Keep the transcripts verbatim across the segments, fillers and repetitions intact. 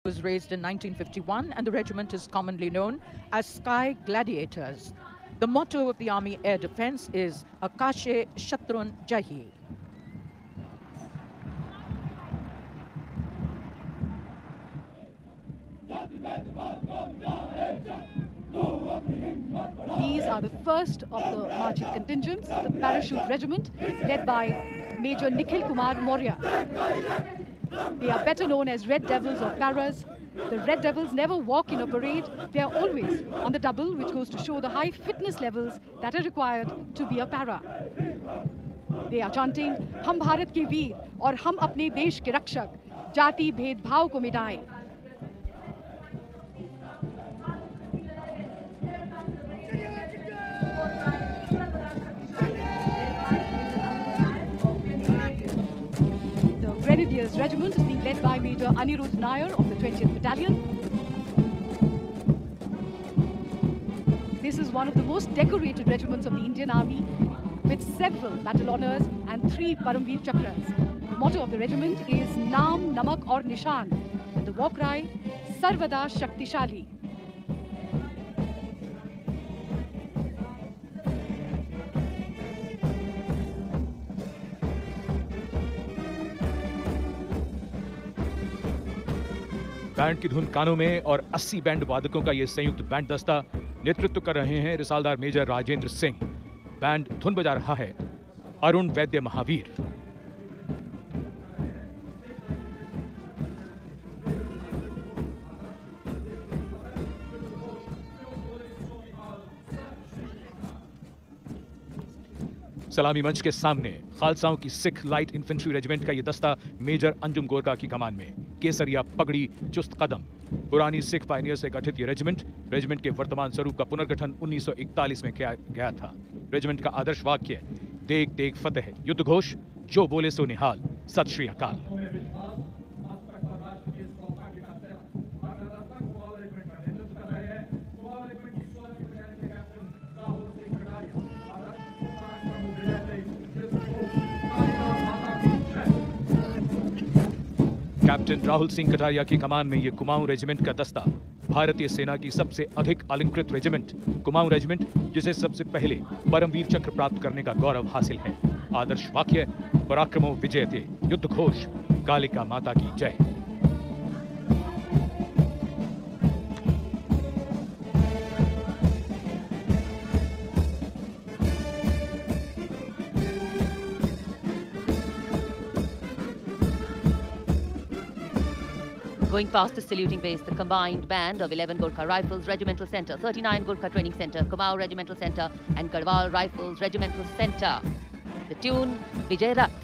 was raised in nineteen fifty-one, and the regiment is commonly known as Sky Gladiators. The motto of the Army Air Defense is Akashe Shatrun Jahi. These are the first of the marching contingents, the Parachute Regiment, led by Major Nikhil Kumar Maurya. They are better known as Red Devils or Paras. The Red Devils never walk in a parade. They are always on the double, which goes to show the high fitness levels that are required to be a para. They are chanting, "Hum Bharat ke veer aur hum apne desh ke rakshak, jati bhedbhav ko mitaye." Grenadiers Regiment is being led by Major Anirudh Nair of the twentieth Battalion. This is one of the most decorated regiments of the Indian Army, with several battle honours and three Paramveer Chakras. The motto of the regiment is Naam, Namak aur Nishan, and the war cry, Sarvada Shaktishali. Band की धुन कानों में और अस्सी band वादकों का यह संयुक्त band दस्ता नेतृत्व कर रहे हैं रिसालदार मेजर राजेंद्र सिंह। बैंड धुन बजा रहा है अरुण वैद्य महावीर। सलामी मंच के सामने खालसाओं की सिख लाइट इन्फेंट्री रेजिमेंट का यह दस्ता मेजर अंजुम गोरका की कमान में, केसरिया पगड़ी, चुस्त कदम। पुरानी सिख पायनियर से गठित यह रेजिमेंट रेजिमेंट के वर्तमान स्वरूप का पुनर्गठन उन्नीस सौ इकतालीस में किया गया था। रेजिमेंट का आदर्श वाक्य, देख देख फतेह, युद्ध घोष, जो बोले सो निहाल, सत श्री अकाल। कैप्टन राहुल सिंह कटारिया की कमान में यह कुमाऊं रेजिमेंट का दस्ता भारतीय सेना की सबसे अधिक अलंकृत रेजिमेंट कुमाऊं रेजिमेंट, जिसे सबसे पहले परमवीर चक्र प्राप्त करने का गौरव हासिल है। आदर्श वाक्य, पराक्रमो विजयते, युद्ध घोष, कालिका माता की जय। Going past the saluting base, the combined band of eleven Gorkha Rifles Regimental Centre, thirty-nine Gorkha Training Centre, Kumaon Regimental Centre and Garhwal Rifles Regimental Centre. The tune, Vijay Rath.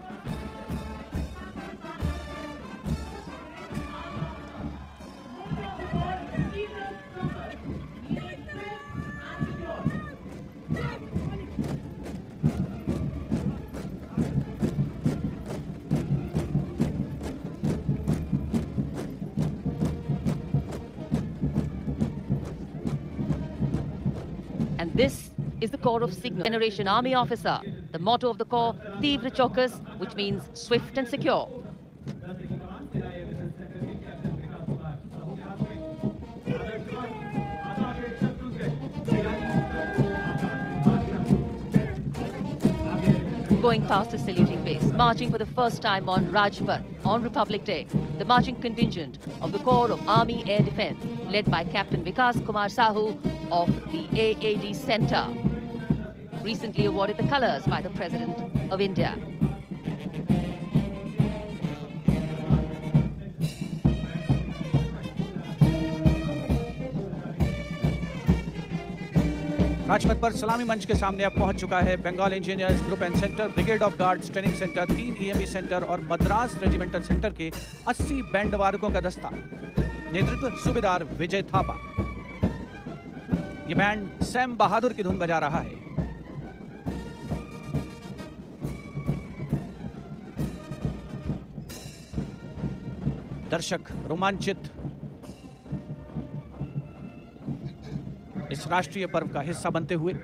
And this is the Corps of Signal Generation Army Officer. The motto of the Corps, Tivra Chaukas, which means swift and secure. Going past the saluting base, marching for the first time on Rajpath on Republic Day, the marching contingent of the Corps of Army Air Defence, led by Captain Vikas Kumar Sahu of the A A D Centre, recently awarded the colours by the President of India. Rajpath पर सलामी मंच के सामने अब पहुंच चुका है Bengal engineers group and centre, brigade of guards training centre, तीन ईएमई सेंटर और मद्रास रेजिमेंटल सेंटर के अस्सी बैंड वादकों का दस्ता। नेतृत्व सूबेदार विजय थापा। ये बैंड सैम बहादुर की धुन बजा रहा है। दर्शक रोमांचित इस राष्ट्रीय पर्व का हिस्सा बनते हुए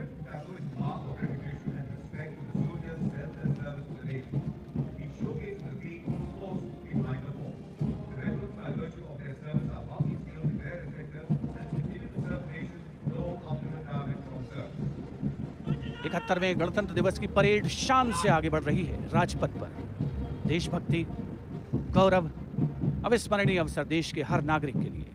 इकहत्तरवें गणतंत्र दिवस की परेड शान से आगे बढ़ रही है राजपथ पर। देशभक्ति, गौरव, अविस्मरणीय अवसर देश के हर नागरिक के लिए।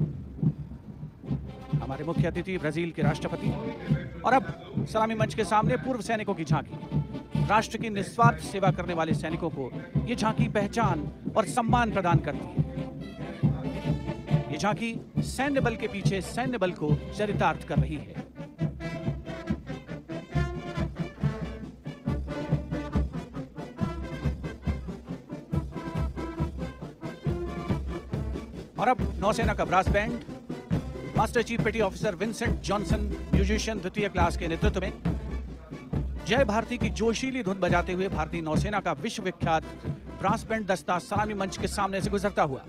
हमारे मुख्य अतिथि ब्राजील के राष्ट्रपति। और अब सलामी मंच के सामने पूर्व सैनिकों की झांकी। राष्ट्र की निस्वार्थ सेवा करने वाले सैनिकों को ये झांकी पहचान और सम्मान प्रदान करती है। ये झांकी सैन्य बल के पीछे सैन्य बल को चरितार्थ कर रही है। और अब नौसेना का brass band master chief petty officer Vincent Johnson musician द्वितीय क्लास के नेतृत्व में जय भारती की जोशीली धुन बजाते हुए भारतीय नौसेना का विश्व विख्यात ब्रास बैंड दस्ता सलामी मंच के सामने से गुजरता हुआ।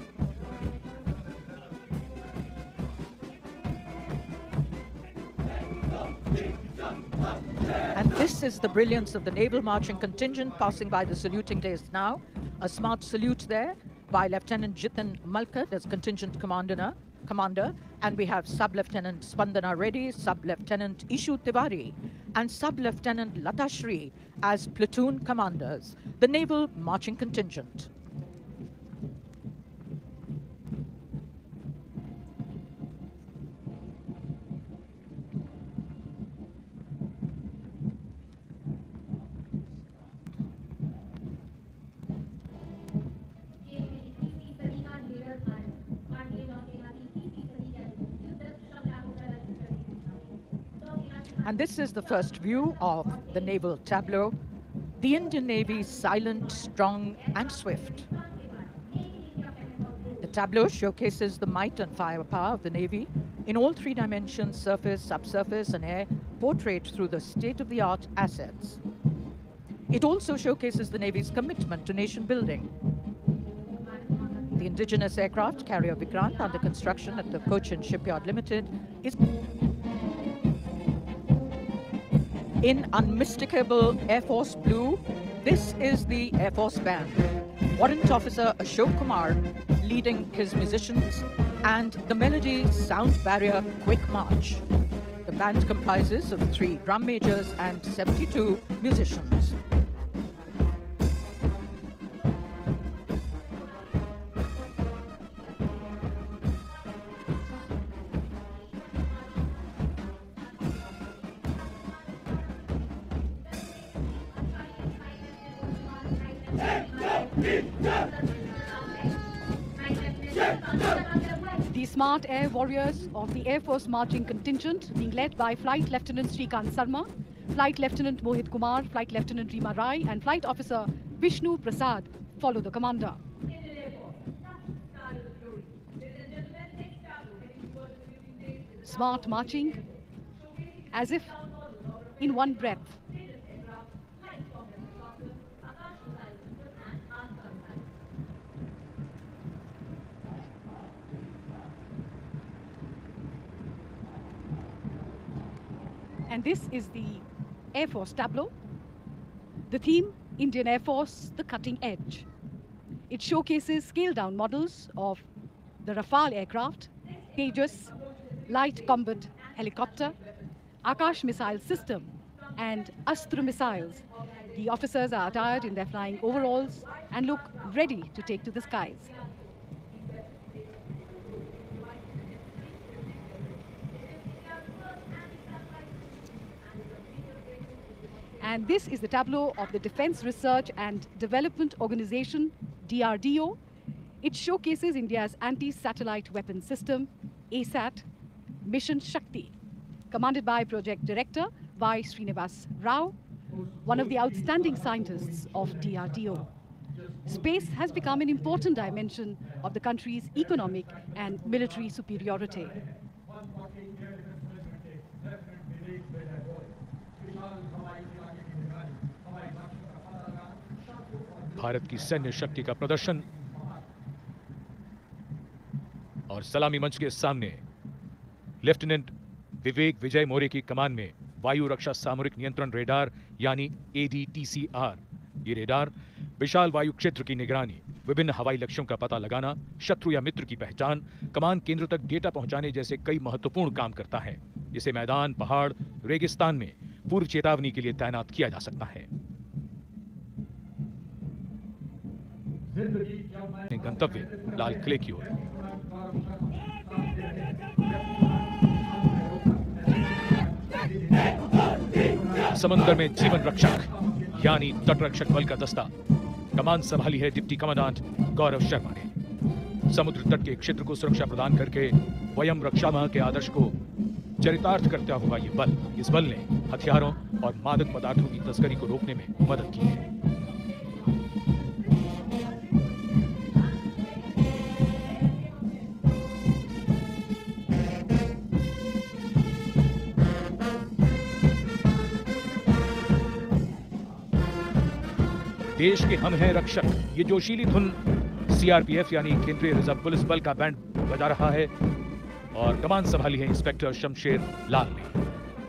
And this is the brilliance of the naval marching contingent passing by the saluting days now. A smart salute there by Lieutenant Jitin Malkat as contingent commander, commander, and we have Sub-Lieutenant Spandana Reddy, Sub-Lieutenant Ishu Tiwari, and Sub-Lieutenant Lata Shri as platoon commanders, the naval marching contingent. And this is the first view of the naval tableau. The Indian Navy silent, strong, and swift. The tableau showcases the might and firepower of the Navy in all three dimensions, surface, subsurface, and air, portrayed through the state-of-the-art assets. It also showcases the Navy's commitment to nation building. The indigenous aircraft carrier Vikrant, under construction at the Cochin Shipyard Limited, is in unmistakable Air Force blue. This is the Air Force Band. Warrant Officer Ashok Kumar leading his musicians, and the melody Sound Barrier Quick March. The band comprises of three drum majors and seventy-two musicians. The smart air warriors of the Air Force marching contingent, being led by Flight Lieutenant Srikant Sarma, Flight Lieutenant Mohit Kumar, Flight Lieutenant Rima Rai, and Flight Officer Vishnu Prasad, follow the commander. Smart marching, as if in one breath. And this is the Air Force tableau. The theme, Indian Air Force, the cutting edge. It showcases scaled-down models of the Rafale aircraft, Tejas, light combat helicopter, Akash missile system, and Astra missiles. The officers are attired in their flying overalls and look ready to take to the skies. And this is the tableau of the Defense Research and Development Organization, D R D O. It showcases India's anti-satellite weapon system, A SAT, Mission Shakti, commanded by Project Director Y. Srinivas Rao, one of the outstanding scientists of D R D O. Space has become an important dimension of the country's economic and military superiority. Bharat की सैन्य शक्ति का प्रदर्शन और सलामी मंच के सामने लेफ्टिनेंट विवेक विजय मौर्य की कमान में वायु रक्षा सामरिक नियंत्रण रेडार यानी A D T C R. ये रेडार विशाल वायु क्षेत्र की निगरानी, विभिन्न हवाई लक्ष्यों का पता लगाना, शत्रु या मित्र की पहचान, कमान केंद्र तक डेटा पहुंचाने जैसे कई महत्वपूर्ण काम करता है। इसे मैदान, पहाड़, रेगिस्तान में पूर्व चेतावनी के लिए तैनात किया जा सकता है। गंतव्य लाल किले की ओर। समंदर में जीवन रक्षक यानी तटरक्षक बल का दस्ता कमान संभाली है डिप्टी कमांडेंट गौरव शर्मा ने। समुद्र तट के क्षेत्र को सुरक्षा प्रदान करके वयम रक्षामः के आदर्श को चरितार्थ करता हुआ ये बल इस बल ने हथियारों और मादक पदार्थों की तस्करी को रोकने में मदद की है। देश के हम हैं रक्षक, ये जोशीली धुन सीआरपीएफ यानी केंद्रीय रिजर्व पुलिस बल का बैंड बजा रहा है और कमान संभाली है इंस्पेक्टर शमशेर लाल ने।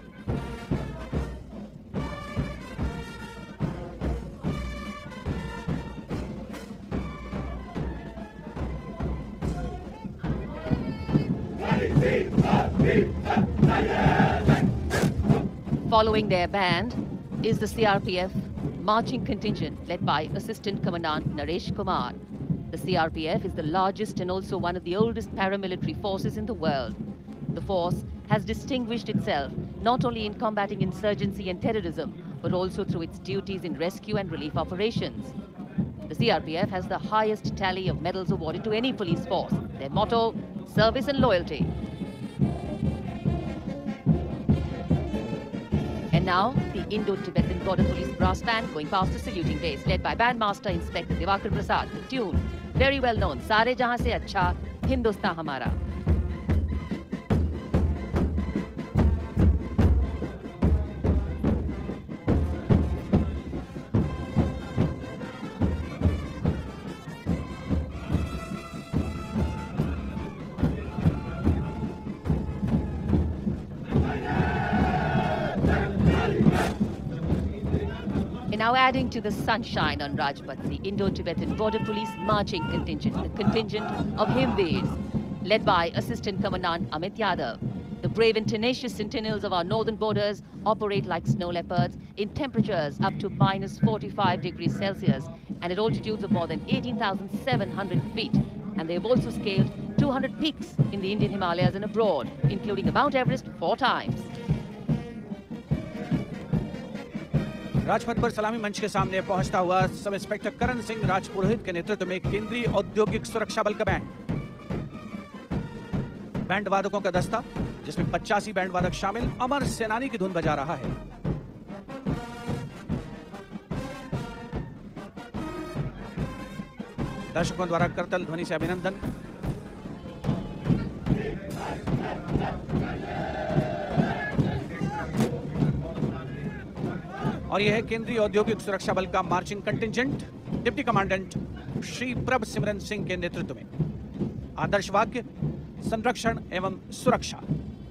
Following their band is the C R P F marching contingent led by Assistant Commandant Naresh Kumar. The C R P F is the largest and also one of the oldest paramilitary forces in the world. The force has distinguished itself not only in combating insurgency and terrorism, but also through its duties in rescue and relief operations. The C R P F has the highest tally of medals awarded to any police force. Their motto, service and loyalty. And now, the Indo-Tibetan Border Police brass band going past the saluting base, led by Bandmaster Inspector Divakar Prasad. The tune, very well known, Sare Jahan Se Acha, Hindustan Hamara. Now adding to the sunshine on Rajpath, the Indo-Tibetan Border Police marching contingent, the contingent of Himveers, led by Assistant Commandant Amit Yadav. The brave and tenacious sentinels of our northern borders operate like snow leopards in temperatures up to minus forty-five degrees Celsius and at altitudes of more than eighteen thousand seven hundred feet. And they have also scaled two hundred peaks in the Indian Himalayas and abroad, including Mount Everest four times. Rajpath पर सलामी मंच के सामने पहुंचता हुआ sub inspector Karan Singh Rajpurohit के नेतृत्व में केंद्रीय औद्योगिक सुरक्षा बल का बैंड बैंड वादकों का दस्ता जिसमें पचासी बैंड वादक शामिल अमर सेनानी की धुन बजा रहा है। दर्शकों द्वारा करतल ध्वनि से अभिनंदन। और यह है केंद्रीय औद्योगिक सुरक्षा बल का marching contingent deputy commandant Shri Prabh Simran Singh के नेतृत्व में। आदर्श वाक्य संरक्षण एवं सुरक्षा।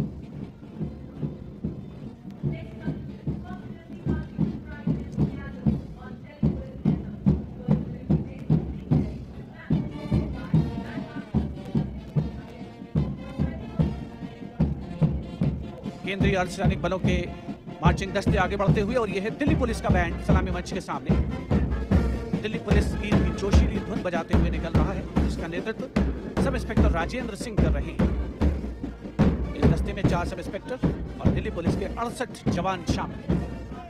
केंद्रीय अर्धसैनिक बलों के मार्चिंग दस्ते आगे बढ़ते हुए और यह है दिल्ली पुलिस का बैंड सलामी मंच के सामने दिल्ली पुलिस की जोशीली धुन बजाते हुए निकल रहा है, जिसका नेतृत्व सब इंस्पेक्टर राजेंद्र सिंह कर रहे हैं। इस दस्ते में चार सब इंस्पेक्टर और दिल्ली पुलिस के अड़सठ जवान शामिल हैं।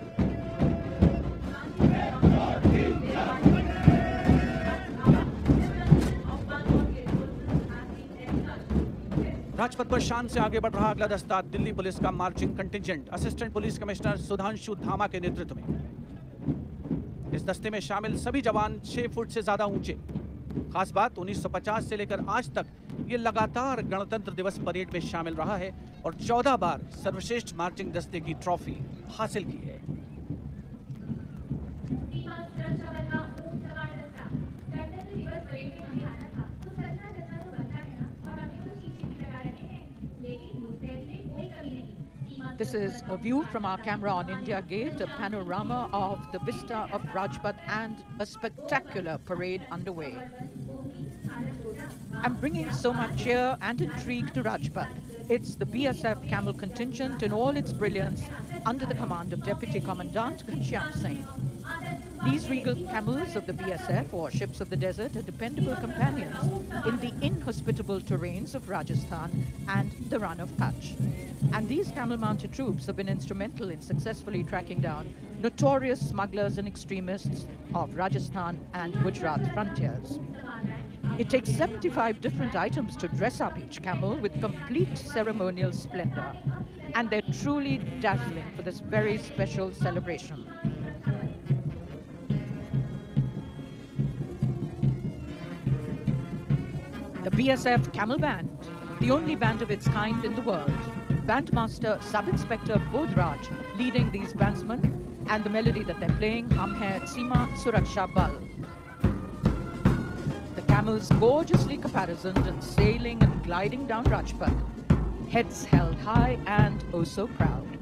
राजपथ पर शान से आगे बढ़ रहा अगला दस्ता दिल्ली पुलिस का marching contingent assistant police commissioner Sudhanshu Dhama के नेतृत्व में। इस दस्ते में शामिल सभी जवान छह फुट से ज्यादा ऊंचे। खास बात उन्नीस सौ पचास से लेकर आज तक ये लगातार गणतंत्र दिवस परेड में शामिल रहा है और चौदह बार सर्वश्रेष्ठ मार्चिंग दस्ते की ट्रॉफी हासिल की है। This is a view from our camera on India Gate, a panorama of the vista of Rajpath and a spectacular parade underway. and bringing so much cheer and intrigue to Rajpath. It's the B S F camel contingent in all its brilliance under the command of Deputy Commandant Ghanshyam Singh. These regal camels of the B S F, or ships of the desert, are dependable companions in the inhospitable terrains of Rajasthan and the Run of Kutch. And these camel-mounted troops have been instrumental in successfully tracking down notorious smugglers and extremists of Rajasthan and Gujarat frontiers. It takes seventy-five different items to dress up each camel with complete ceremonial splendor, and they're truly dazzling for this very special celebration. The B S F Camel Band, the only band of its kind in the world. Bandmaster Sub-Inspector Bodhraj leading these bandsmen, and the melody that they're playing, Hum Hai Seema Suraksha Bal. The camels gorgeously caparisoned and sailing and gliding down Rajpath, heads held high and oh so proud.